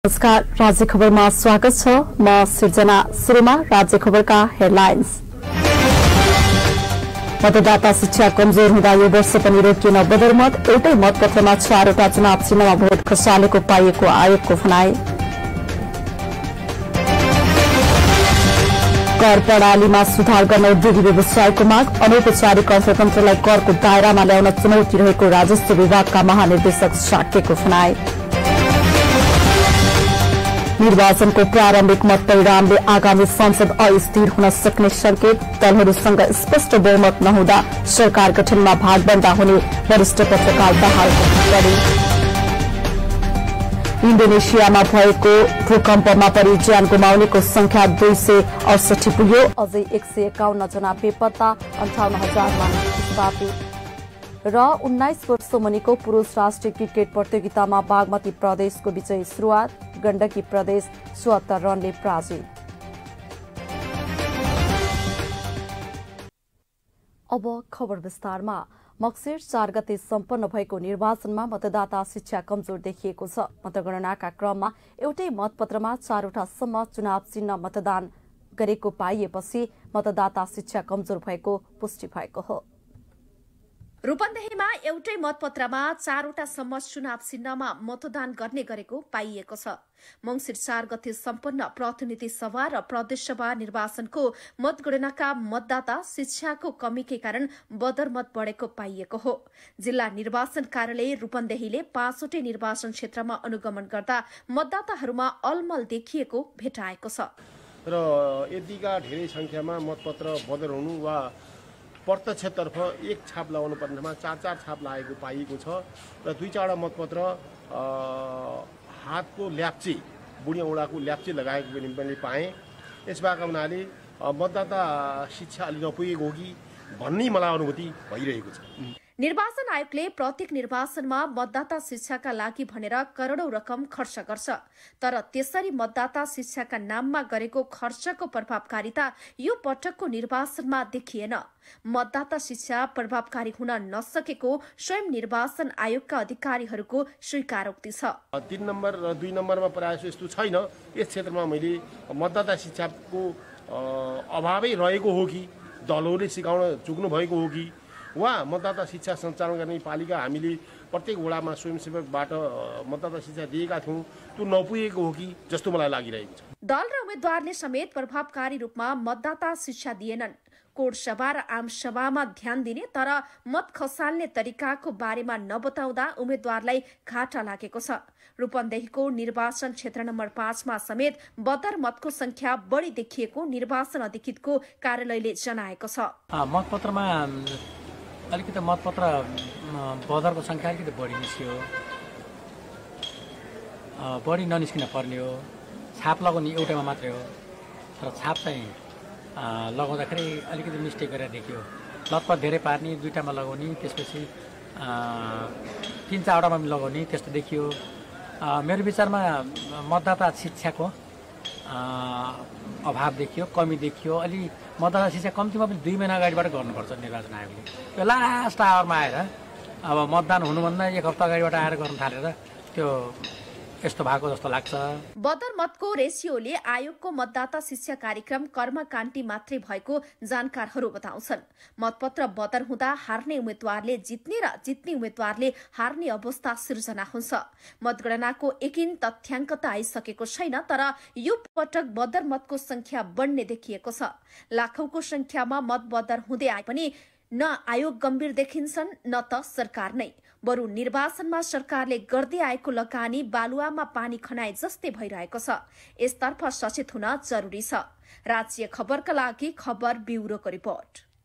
नमस्कार, राज्य खबरमा स्वागत छ। म सिर्जना। सुरुमा राज्य खबरका हेडलाइन्स। मतदाता शिक्षा कमजोर हुँदा यो वर्ष पनि रोकिएन बदरमत। एउटै मतपत्रमा 4वटा चुनाव चिन्हमा भोट खसालेको पाइएको आयोगको भनाई। कर प्रणालीमा सुधार गर्न उद्योगी व्यवसायको माग। अनौपचारिक अर्थतन्त्रलाई करको दायरामा ल्याउन चुनौती रहेको राजस्व विभागका महानिर्देशक शाक्यको भनाई। निर्वाचनको प्रारम्भिक मत परिणामले आगामी संसद अस्थिर हुन सक्ने संकेत। दलहरूसँग स्पष्ट बहुमत नहुँदा सरकार गठनमा भागबण्डा हुने वरिष्ठ पत्रकार दाहालको टिप्पणी। इन्डोनेसियामा भएको भूकम्पमा परि ज्यान गुमाउनेको संख्या 268 पुग्यो। अझै 151 जना बेपत्ता, 58,000 मानिस स्थापित। र 19 वर्ष मुनिको पुरूष राष्ट्रिय क्रिकेट प्रतियोगितामा बागमती प्रदेशको विजयी शुरूआत। गण्डकी प्रदेश 74 रनले पराजित। अब खबर विस्तारमा। मक्सिर 4 गते सम्पन्न भएको निर्वाचनमा मतदाता शिक्षा कमजोर देखिएको छ। मतगणनाका क्रममा एउटै मतपत्रमा 4वटासम्म चुनाव चिन्ह मतदान गरेको पाइएपछि मतदाता शिक्षा कमजोर भएको पुष्टि भएको हो। रूपन्देहीमा एउटै मतपत्रमा 4वटासम्म चुनाव चिन्हमा मतदान गर्ने गरेको पाइएको छ। मंसिर 4 गते सम्पन्न प्रतिनिधि सभा र प्रदेशसभा निर्वाचनको मतगणनाका मतदाता शिक्षाको कमीकै कारण बदरमत बढ़ेको पाइएको हो। जिल्ला निर्वाचन कार्यालय रूपन्देहीले 5वटै निर्वाचन क्षेत्रमा अनुगमन गर्दा मतदाताहरूमा अलमल देखिएको भेटाएको छ। र यतिका धेरै संख्यामा मतपत्र बदर हुनु वा प्रत्यक्षतर्फ 1 छाप लगाउनु पर्नेमा 4 छाप लागेको पाइएको छ। र 2-4 मतपत्र हातको ल्याप्चे, बुढी औँलाको ल्याप्चे लगाएको पनि मैले पाएँ। यसबाट हुनाले मतदाता शिक्षा अलि नपुगेको हो कि भन्ने मलाई अनुभूति भइरहेको छ। निर्वाचन आयोगले प्रत्येक निर्वाचनमा मतदाता शिक्षाका लागि भनेर करोडौं रकम खर्च गर्छ। तर त्यसरी मतदाता शिक्षाका नाममा गरेको खर्चको प्रभावकारिता यो पटकको निर्वाचनमा देखिएन। मतदाता शिक्षा प्रभावकारी हुन नसकेको स्वयं निर्वाचन आयोगका अधिकारीहरूको स्वीकारोक्ति छ। 3 नम्बर र 2 नम्बरमा प्रयास यस्तो छैन। यस क्षेत्रमा मैले मतदाता शिक्षाको अभावै रहेको हो कि दलहरूले सिकाउन चुक्नु भएको हो कि वा मतदाता शिक्षा सञ्चालन गर्ने पालिका हामीले प्रत्येक वडामा स्वयंसेवकबाट मतदाता शिक्षा दिएका थियौँ, त्यो नपुगेको हो कि जस्तो मलाई लागिरहेको छ। दल र उम्मेद्वारले समेत प्रभावकारी रूपमा मतदाता शिक्षा दिएनन्। कोड सभा र आम सभामा ध्यान दिने तर मत खसाल्ने तरिकाको बारेमा नबताउँदा उम्मेद्वारलाई घाटा लागेको छ। रूपन्देहीको निर्वाचन क्षेत्र नम्बर 5 मा समेत बदर मतको संख्या बढी देखिएको निर्वाचन अधिकृतको कार्यालयले जनाएको छ। मतपत्रमा अलिकति मतपत्र बदरको संख्या अलिकति बढी निस्कियो, बढी ननिस्किन पर्ने हो। छाप लगाउने एउटैमा मात्रै हो, तर छाप चाहिँ लगाउँदाखेरि अलिकति मिस्टेक गरेर देखियो। लतपत धेरै पार्ने, 2टामा लगाउने, त्यसपछि 3-4वटामा पनि लगाउने, त्यस्तो देखियो। मेरो विचारमा मतदाता शिक्षाको अभाव देखियो, कमी देखियो। अलि मतदाता शिक्षा कम्तीमा पनि 2 महिना अगाडिबाट गर्नुपर्छ निर्वाचन आयोगले। त्यो लास्ट आवरमा आएर अब मतदान हुनुभन्दा 1 हप्ता अगाडिबाट आएर गर्न थालेर त्यो यस्तो भएको जस्तो लाग्छ। बदर मतको रेसियोले आयोगको मतदाता शिक्षा कार्यक्रम कर्मकाण्डी मात्रै भएको जानकारहरू बताउँछन्। मतपत्र बदर हुँदा हार्ने उम्मेद्वारले जित्ने र जित्ने उम्मेद्वारले हार्ने अवस्था सिर्जना हुन्छ। मतगणनाको यकिन तथ्याङ्क त आइसकेको छैन, तर यो पटक बदर मतको संख्या बढ्ने देखिएको छ। लाखौंको संख्यामा मत बदर हुँदै आए पनि न आयोग गम्भीर देखिन्छन् न त सरकार नै। बरु निर्वाचनमा सरकारले गर्दै आएको लगानी बालुवामा पानी खनाए जस्तै भइरहेको छ। यसतर्फ सचेत हुन जरुरी छ। राज्य खबरका लागि खबर ब्युरोको रिपोर्ट।